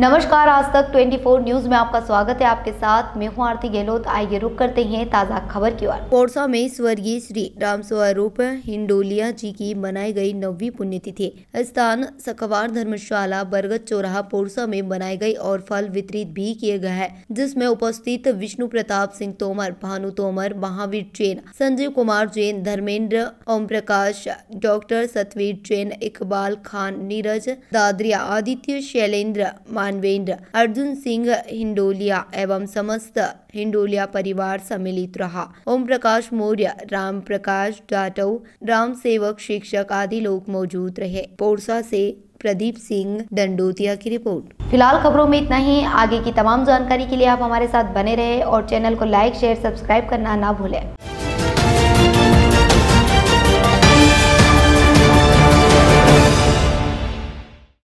नमस्कार, आज तक 24 न्यूज में आपका स्वागत है। आपके साथ मैं हूं आरती गहलोत। आइए रुक करते हैं ताजा खबर की ओर। पोरसा में स्वर्गीय श्री राम स्वरूप हिंडोलिया जी की मनाई गई 9वीं पुण्यतिथि स्थान सखवार धर्मशाला बरगद चौराहा पोरसा में बनाई गई और फल वितरित भी किए गए हैं, जिसमें उपस्थित विष्णु प्रताप सिंह तोमर, भानु तोमर, महावीर जैन, संजीव कुमार जैन, धर्मेंद्र, ओम प्रकाश, डॉक्टर सतवीर जैन, इकबाल खान, नीरज दादरिया, आदित्य शैलेंद्र, मानवेंद्र, अर्जुन सिंह हिंडोलिया एवं समस्त हिंडोलिया परिवार सम्मिलित रहा। ओम प्रकाश मौर्य, राम प्रकाश जाटव, राम सेवक, शिक्षक आदि लोग मौजूद रहे। पोरसा से प्रदीप सिंह दंडोतिया की रिपोर्ट। फिलहाल खबरों में इतना ही। आगे की तमाम जानकारी के लिए आप हमारे साथ बने रहे और चैनल को लाइक, शेयर, सब्सक्राइब करना ना भूलें।